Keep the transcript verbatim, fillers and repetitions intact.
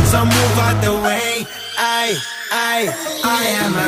so move out the way. I, I, I am a